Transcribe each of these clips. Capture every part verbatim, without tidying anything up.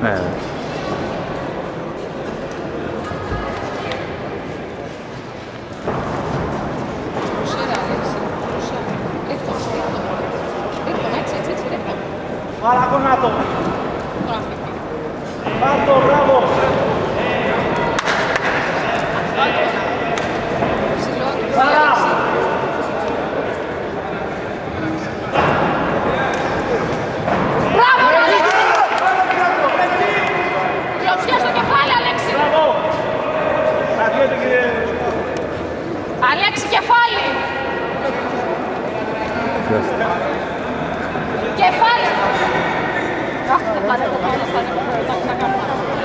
Ναι. Παρακονάτο. Πάρτο, μπράβο. Παρά. Μπράβο, Αλέξη. Κλωτσιά στο κεφάλι, Αλέξη. Μπράβο. Κρατιέται, κύριε. Αλέξη, κεφάλι. Κεφάλι. Αχ, δεν πάτε το πάνω, πάτε το πάνω.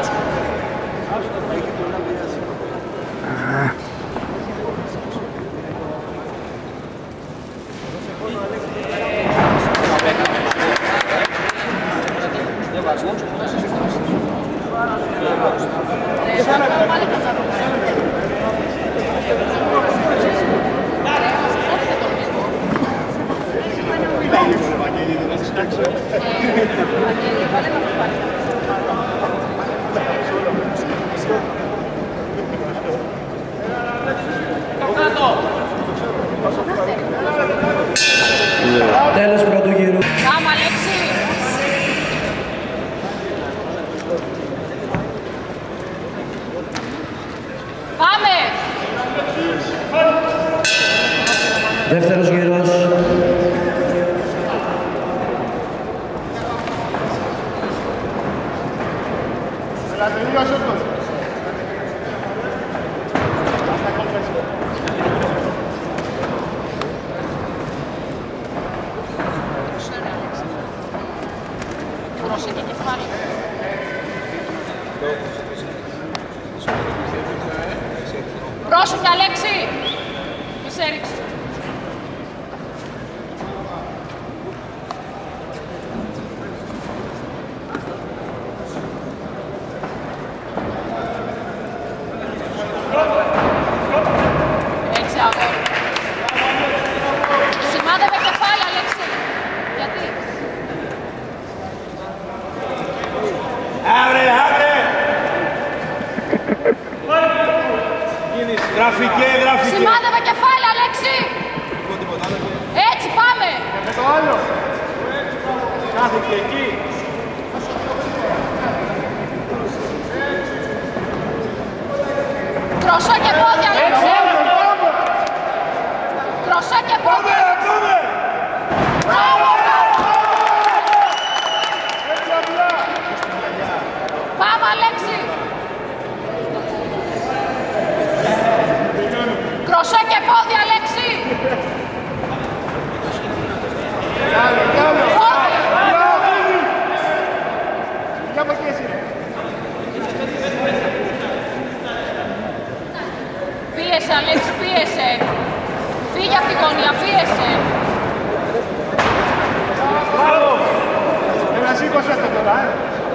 Τέλος πρώτου γύρου. Πάμε, Αλέξη. Πάμε. Δεύτερος γύρος. Πρόσεχε κεφάλι. Πρόσεχε, Αλέξη. Μη σε έριξε. Έτσι, αγόρι. Σημάδευε κεφάλι, Αλέξη. Γιατί? Αύρε, αύρε! Γραφικέ, γραφικέ! Σημάδευε κεφάλι, Αλέξη! Έτσι, πάμε! Με το άλλο! Κάθηκε εκεί! Κροσό και πόδια, Αλέξη! Κροσό και πόδια! Μπράβο! Πάμε, Αλέξη! Κροσό και πόδια, Αλέξη! Πίεσε, Αλέξη, πίεσε! Φύγε από τη γωνία, πίεσε! Μπράβο! Ένα σήκωσε αυτό τώρα, ε!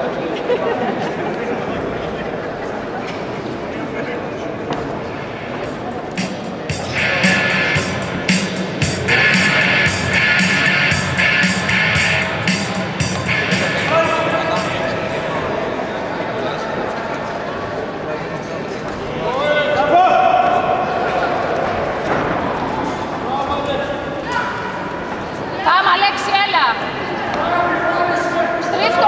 Πάμε, Αλέξη, έλα! Στρίφτο!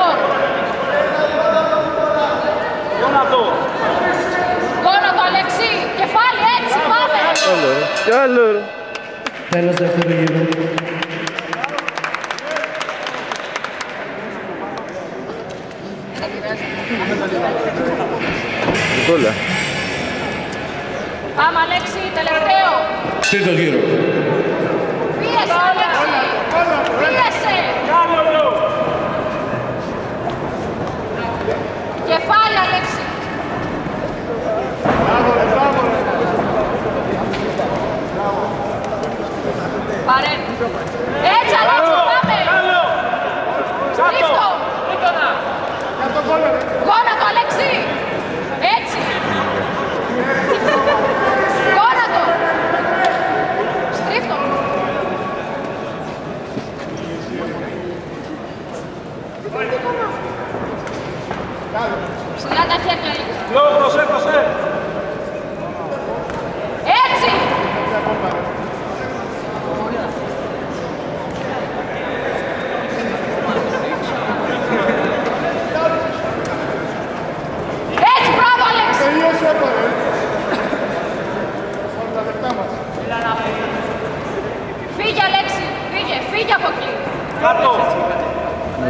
Γόνατο! Γόνατο, Αλέξη! Κεφάλι, έτσι, πάμε! Άλλο, ρε. Κι άλλο, ρε. Τέλος δεύτερου γύρου. Κόλλα. Πάμε, Αλέξη, τελευταίο! Τρίτος γύρου. Πίεσε, Αλέξη! Πίεσε! Κεφάλι, Αλέξη! Πάρε! Έτσι, Αλέξη, πάμε! Στρίφτο! Γόνατο, Αλέξη! Έτσι! Γόνατο! Στρίφτο!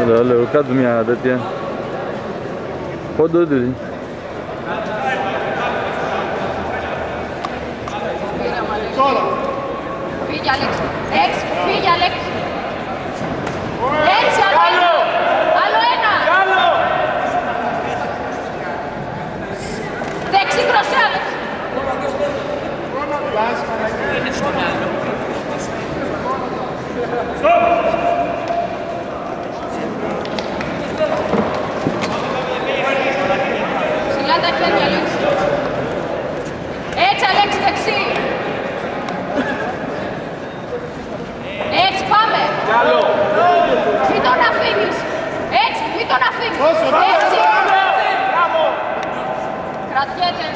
Έλα, λέω, κάτω μια τέτοια. Πόντο δεν δει. Φύγε Αλέξη. Έτσι, φύγε Αλέξη. Έτσι, άλλο. Άλλο ένα. Δεξί κροσέ Αλέξη. Ψηλά τα χέρια Αλέξη. Έτσι Αλέξη δεξί. Έτσι πάμε. Μην τον αφήνεις. Έτσι, μην τον αφήνεις. Έτσι. Κρατιέται.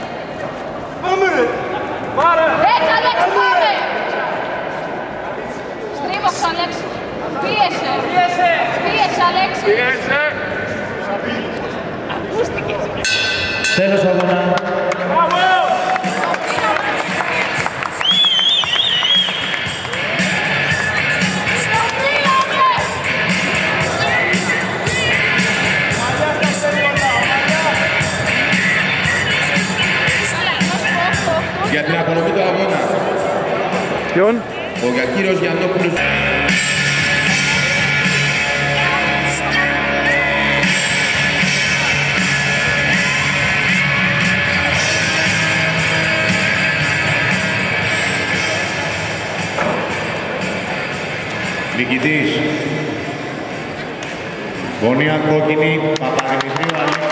Έτσι Αλέξη πάμε. Στρίβοξε Αλέξη. Πίεσε. Πίεσε Αλέξη. Ακούστηκες. Τέλος αγώνα. Για την απονομή του αγώνα. Ποιον? Ο Γακύρος Γιαννόπουλος. Νικητής. Γωνία κόκκινη, Παπαδημητρίου Αλέξη.